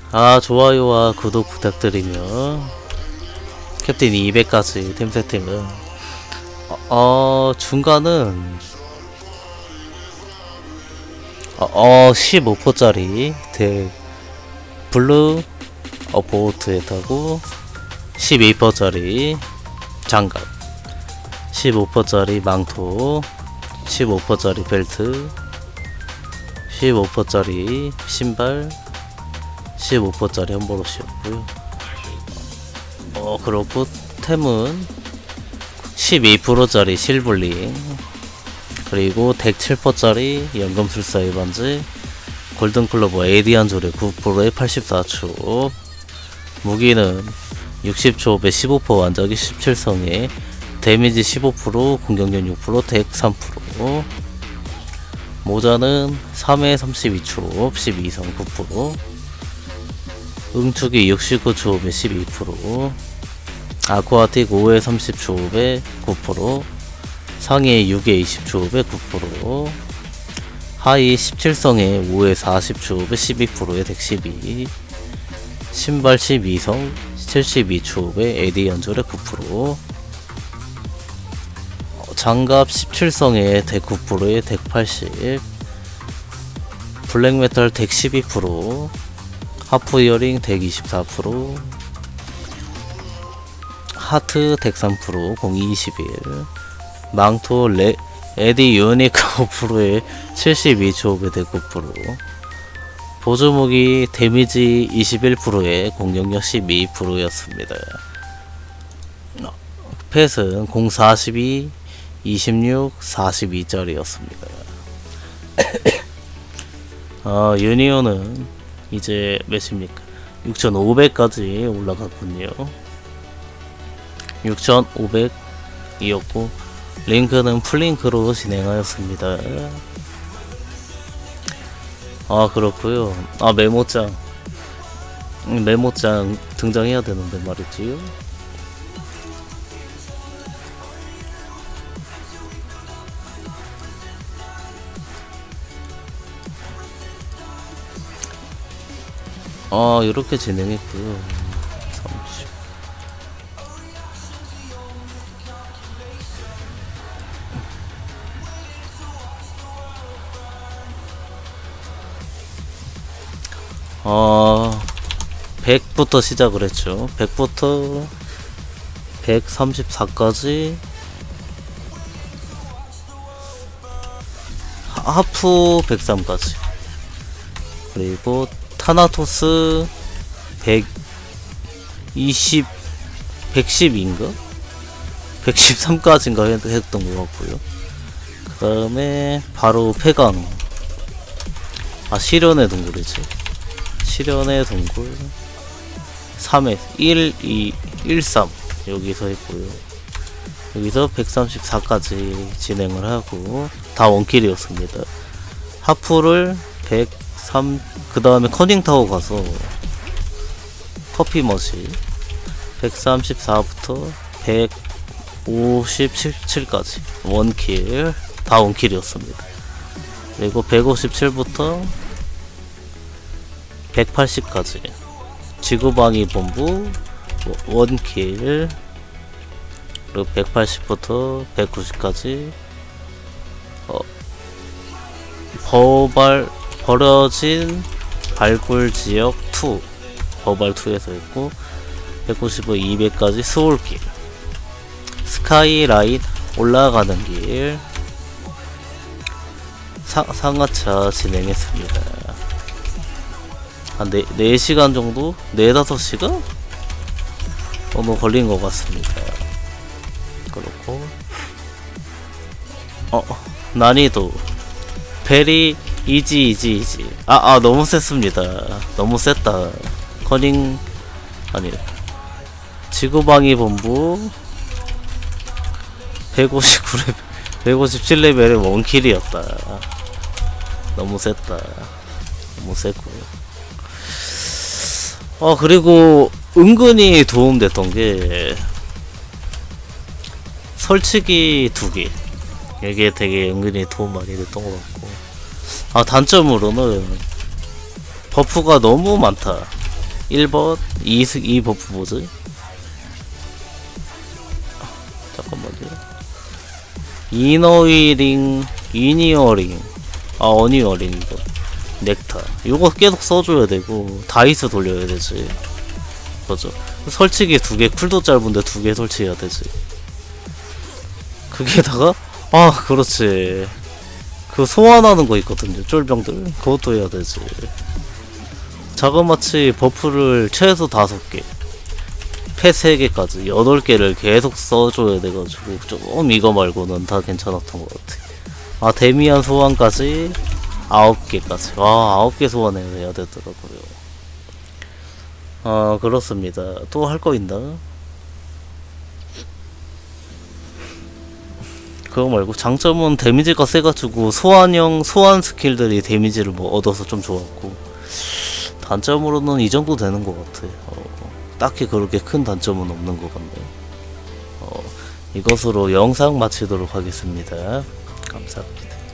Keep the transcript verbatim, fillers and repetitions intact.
아, 좋아요와 구독 부탁드리며 캡틴 이백까지 템 세팅은 어, 어 중간은 어, 어 십오 퍼짜리 덱 블루 어보트에 타고 십이 퍼짜리 장갑, 십오 퍼짜리 망토, 십오 퍼짜리 벨트, 십오 퍼짜리 신발, 십오 퍼짜리 험버로시였고요. 어 그렇고 템은 십이 퍼센트짜리 실블링, 그리고 덱 칠 퍼센트짜리 연금술사 일반지, 골든클로버 에이디안 조례 구 퍼센트에 팔십사 초, 무기는 육십 초업에 십오 퍼센트 완작이 십칠 성에 데미지 십오 퍼센트, 공격력 육 퍼센트, 덱 삼 퍼센트, 모자는 삼회 삼십이 초업 십이 성 구 퍼센트, 응축이 육십구 초업에 십이 퍼센트, 아쿠아틱 오회 삼십 초업에 구 퍼센트, 상해 육회 이십 초업에 구 퍼센트, 하이 십칠 성에 오회 사십 초업에 십이 퍼센트에 덱 십이, 신발 십이 성 칠십이 초업에 에디 연졸에 구 퍼센트, 장갑 십칠 성에 덱 구 퍼센트에 덱 팔십, 블랙메탈 덱 십이 퍼센트, 하프 이어링 덱 이십사 퍼센트, 하트 덱 삼 퍼센트 공이 이십일, 망토 레, 에디 유닉 오 퍼센트에 칠십이 초업에 덱 구 퍼센트, 보조무기 데미지 이십일 퍼센트에 공격력 십이 퍼센트였습니다. 펫은 공 사십이, 이십육, 사십이 짜리였습니다. 아, 유니온은 이제 몇입니까? 육천오백까지 올라갔군요. 육천오백이었고 링크는 풀링크로 진행하였습니다. 아 그렇구요. 아 메모장 메모장 등장해야 되는데 말이지요. 아 이렇게 진행했고요. 삼십. 어 백부터 시작을 했죠. 백부터 백삼십사까지 하프 백삼까지, 그리고 타나토스 백이십, 백십인가? 백십삼까지인가 했던 것 같고요. 그 다음에 바로 페가노, 아 시련의 동굴이지. 시련의 동굴 삼 회 일, 이, 일, 삼 여기서 했고요. 여기서 백삼십사까지 진행을 하고 다 원킬이었습니다. 하프를 백삼, 그 다음에 커닝타워 가서 커피머신 백삼십사부터 백오십칠까지 원킬, 다 원킬이었습니다. 그리고 백오십칠부터 백팔십까지 지구방위 본부 원킬, 그리고 백팔십부터 백구십까지 어, 버발 버려진 발굴 지역 이 버발 이에서 했고, 백구십오, 이백까지 스올길, 스카이라인 올라가는 길 사, 상하차 진행했습니다. 한 네, 네 시간 정도? 네, 다섯 시간? 어느 걸린 것 같습니다. 그렇고, 어, 난이도, 베리, 이지, 이지, 이지. 아, 아, 너무 셌습니다. 너무 셌다. 커닝, 아니, 지구방위 본부, 백오십구 레벨, 백오십칠 레벨의 원킬이었다. 너무 셌다. 너무 셌고요. 어 그리고 은근히 도움됐던 게 설치기 두 개, 이게 되게 은근히 도움 많이 됐던 것 같고, 아 단점으로는 버프가 너무 많다. 일 번 이, 이 버프 뭐지? 잠깐만요. 이너위링, 이니어링, 아 어니어링 이거 넥타 이거 계속 써줘야 되고 다이스 돌려야 되지. 그죠? 설치기 두 개, 쿨도 짧은데 두 개 설치해야 되지. 그게다가 아 그렇지, 그 소환하는 거 있거든요, 쫄병들. 그것도 해야 되지. 자그마치 버프를 최소 다섯 개, 패 세 개까지 여덟 개를 계속 써줘야 돼가지고 조금 이거 말고는 다 괜찮았던 것 같아. 아 데미안 소환까지 아홉 개까지. 와 아홉 개 소환해야 되더라고요. 아 그렇습니다. 또 할 거 있나? 그거 말고 장점은 데미지가 세가지고 소환형 소환 스킬들이 데미지를 뭐 얻어서 좀 좋았고, 단점으로는 이 정도 되는 것 같아. 어, 딱히 그렇게 큰 단점은 없는 것 같네. 어, 이것으로 영상 마치도록 하겠습니다. 감사합니다.